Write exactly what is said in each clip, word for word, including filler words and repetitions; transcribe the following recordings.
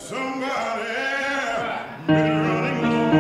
Somebody been running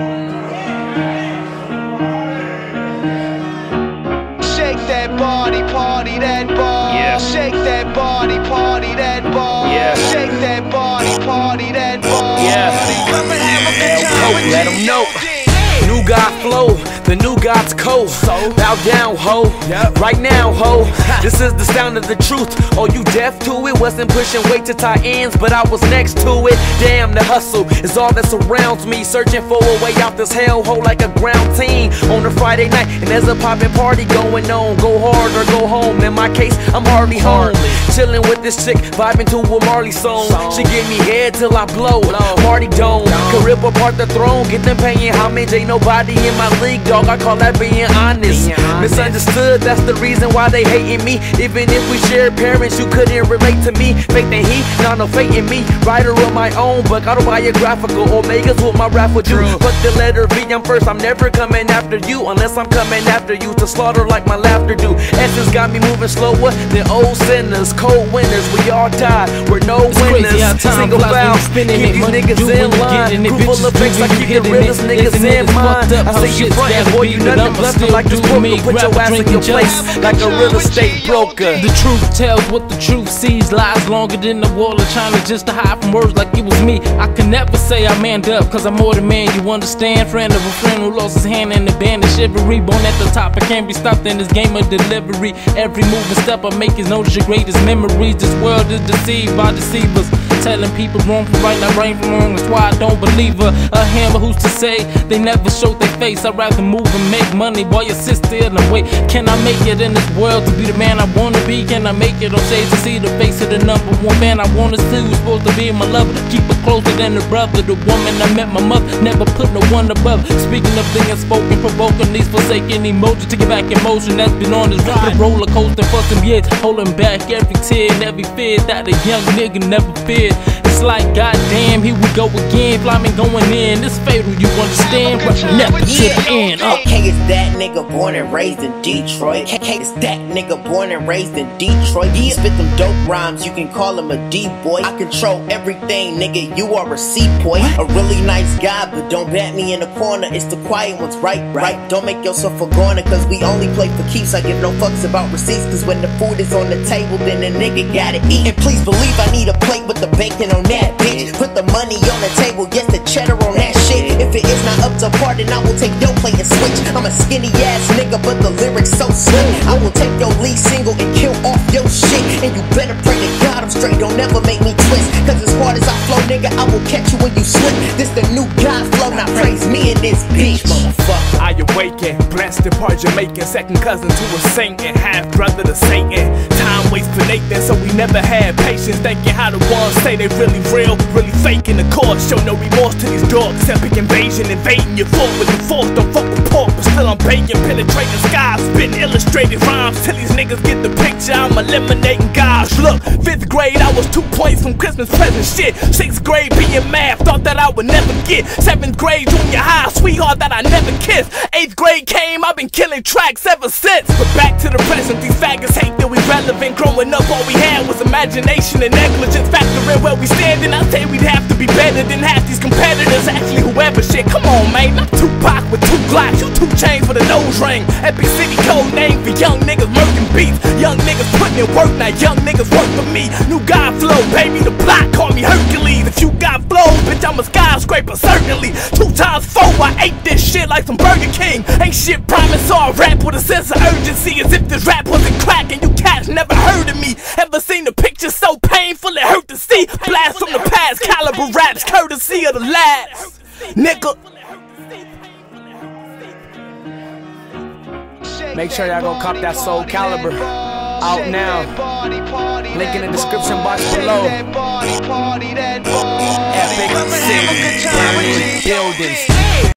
along. Shake that body, party that ball. Yeah. Shake that body, party that ball. Yeah. Shake that body, party that ball. Yeah. Come and have a good L. time Coke, with let G 'em know. D. New God flow, the new God's code. So bow down, ho. Yep. Right now, ho. This is the sound of the truth. Oh, you deaf to it? Wasn't pushing weight to tie ends, but I was next to it. Damn, the hustle is all that surrounds me. Searching for a way out this hellhole like a ground team on a Friday night, and there's a poppin' party going on. Go hard or go home. In my case, I'm hardly home. Chilling with this chick, vibing to a Marley song. She give me head till I blow. Party dome, can rip apart the throne. Get them paying homage. Ain't nobody in my league, dog. I call that being honest. Misunderstood, that's the reason why they hating me. Even if we shared parents, you couldn't relate to me. Faith in he, not no fate in me. Writer of my own book, autobiographical. Omega's what my rap would do. Fuck the letter V, I'm first. I'm never coming after you unless I'm coming after you to slaughter like my laughter do. Essence got me moving slower than old sinners. Cold winners, we all die. We're no It's winners. crazy how time Single flies when foul, you spinning keep it. these Money niggas do when in you line. getting it. Group full Bitches of fakes, do I when you keep the getting realest it. niggas Listen, in niggas mind. fucked up I how say you shit's frontin', gotta boy, be, you but nothing I'ma bluffing still like this do poker. me. Put your Grab a ass in drink your and place just- like a real estate broker. The truth tells what the truth sees. Lies longer than the wall of China just to hide from words like it was me. I can never say I manned up, cause I'm more than man, you understand. Friend of a friend who lost his hand in the band of chivalry. Born at the top, I can't be stopped in this game of delivery. Every move and step I make is known as your greatest memories. This world is deceived by deceivers, telling people wrong from right, not right from wrong. That's why I don't believe her. A hammer, who's to say they never show their face? I'd rather move and make money while you sit still and wait. Can I make it in this world to be the man I wanna be? Can I make it on stage to see the face of the number one man I wanna see? Who's supposed to be my lover, keep it closer than a brother. The woman I met, my mother, never put no one above. Speaking of things spoken, provoking these forsaken emotions, take it back in motion. That's been on this ride, roller coaster for some years, holding back every tear and every fear that a young nigga never feared. It's like, goddamn, here we go again, flying going in. This fatal, you understand? But never to the end. Uh. K is that nigga born and raised in Detroit. K is that nigga born and raised in Detroit. He spit them dope rhymes, you can call him a D-boy. I control everything, nigga, you are a C-boy. A really nice guy, but don't bat me in the corner. It's the quiet ones, right, right. Don't make yourself a goner, cause we only play for keeps. I give no fucks about receipts, cause when the food is on the table, then the nigga gotta eat. And please believe I need a plate with the bacon on that, bitch. Put the money on the table, yes, the cheddar on that shit. If it is not up to par, then I will take your plate and switch. I'm a skinny ass nigga, but the lyrics so slick. I will take your lead single and kill off your shit. And you better pray to God I'm straight, don't never make me twist. Cause as hard as I flow, nigga, I will catch you when you slip. This the new God flow, now praise me in this bitch, motherfucker. I awaken, blessed and part Jamaican, second cousin to a saint and half brother to Satan. Time waits for Nathan, so we never had patience. Thinking how the ones say they really real, really fake in the course. Show no remorse to these dogs. Epic invasion, invading your fort with the force. Don't fuck with pork, but still I'm baking, penetrating skies, spitting illustrated rhymes till these niggas get the picture. I'm eliminating guys. Look, fifth grade, I was two points from Christmas present shit. Sixth grade, being math, thought that I would never get. Seventh grade, junior high, sweetheart that I never kissed. Eighth grade came, I've been killing tracks ever since. But back to the present, these faggots hate that we relevant. Growing up, all we had was imagination and negligence. Factoring where we stand, and I say we'd have to be better than half these competitors. Actually, whoever shit, come on, man. I'm Tupac with two Glocks, you two chains with a nose ring. Epic City code name for young niggas murking beats. Young niggas putting in work, now young niggas work for me. New God flow, baby, the block call me Hercules. If you got flow, bitch, I'm a skyscraper, certainly. Two times four, I ate this shit like some Burger King. Ain't shit promised, so I rap with a sense of urgency, as if this rap wasn't crack and you cats never heard of me. Ever seen a picture so painful it hurt to see? Blast from the past, caliber raps, courtesy of the last. Nigga. Make sure y'all go cop that Soul Calibur. Out now. Link in the description box below. Epic City, burning buildings.